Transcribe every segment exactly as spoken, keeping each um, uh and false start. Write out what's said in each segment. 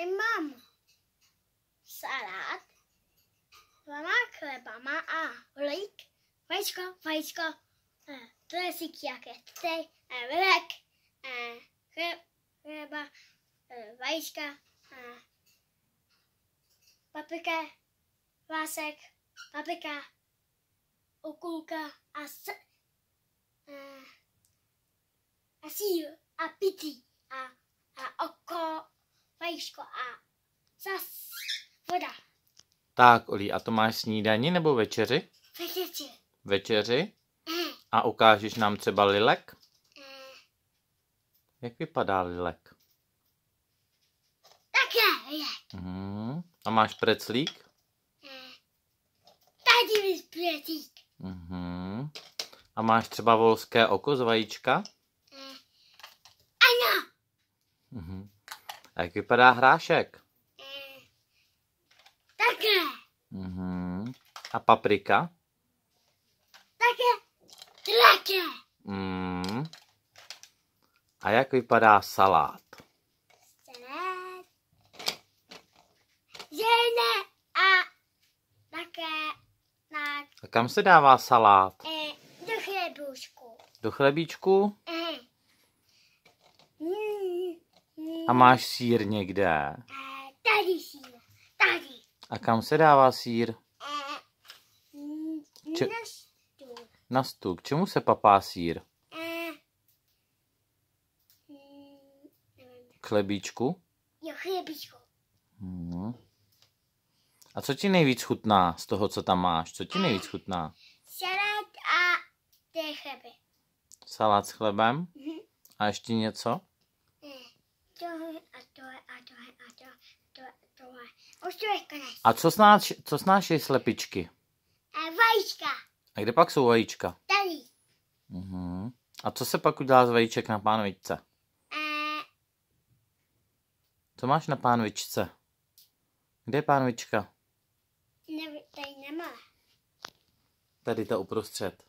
Tady mám salát, dvěma chlebama a olejk, vajíčko, vajíčko, tresík jaké tady, vlek, chleba, vajíčka, paprika, vlásek, paprika, okurka a s, a sír a pití a, a oko, vajíčko a zas voda. Tak, Olí, a to máš snídani nebo večeři? Večeři. Večeři? Mm. A ukážeš nám třeba lilek? Mm. Jak vypadá lilek? Také je. Mhm. A máš preclík? Mm. Tady je plecík. Mhm. A máš třeba volské oko z vajíčka? Mm. Ano. Mhm. A jak vypadá hrášek? Mm. Také. Mhm. A paprika? Také. Také. Mhm. A jak vypadá salát? Salát. Žene a také na A kam se dává salát? eh, do chlebušku. Do chlebíčku? Eh. Mm. Mm. A máš sýr někde? Eh, tady sír. Tady. A kam se dává sýr? Eh. Mm. Če- Na stůl. Na stůl. K čemu se papá sýr? Eh. Mm. Nevím. K chlebíčku? Jo, chlebičku. Mhm. A co ti nejvíc chutná z toho, co tam máš? Co ti nejvíc chutná? Salát a ty chleby. Salát s chlebem? Mhm. A ještě něco? Eh. Tohle a tohle a tohle a tohle a tohle a tohle. Už to je konec. A co, snáš, co snášejí slepičky? A vajíčka. A kde pak jsou vajíčka? Tady. Mhm. A co se pak udělá z vajíček na pánvičce? Eh. Co máš na pánvičce? Kde je pánvička? Ne, tady nemá. Tady ta uprostřed.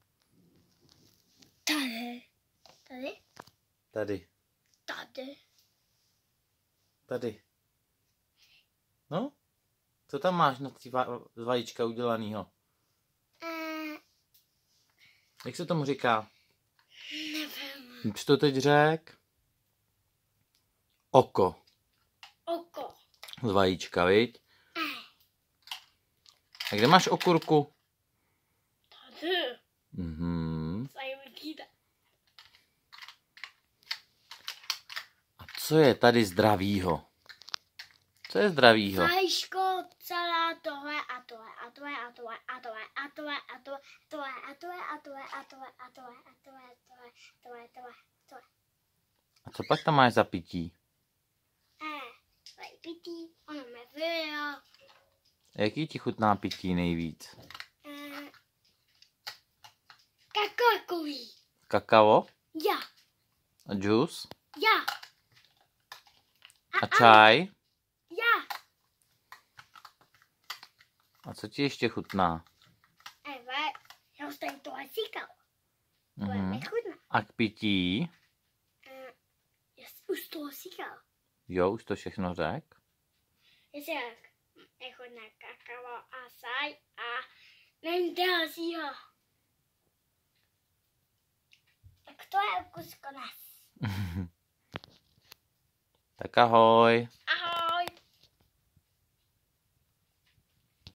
Tady. Tady. Tady. Tady. Tady. No? Co tam máš na ty va- z vajíčka udělanýho? Eh. Jak se tomu říká? Nevím. Už to teď řek? Oko. Oko. Z vajíčka, viď? Eh. A kde máš okurku? Tady. Mhm. Tady vidíte. A co je tady zdravýho? Co je zdravýho? Vajíčko, celá tohle a tohle a tohle a tohle a tohle a tohle a tohle a tohle a tohle a tohle a tohle a tohle a tohle tohle tohle tohle. A co pak tam máš za pití? Eh, tady pití, ono mě vyjo. Jaký ti chutná pití nejvíc? Eh, kakakový. Kakao? Ja, A džus? ja, A čaj? ja. A co ti ještě chutná? Eh, hvad? Jeg har stået tohle říkal. To je Mhm. nechutné. A k pití? Eh, jeg už toho říkal. Jo, už to všechno řek. Jeg siger, nechutné kakao a saj a nevím dalšího. Tak to je kus konec. Tak ahoj.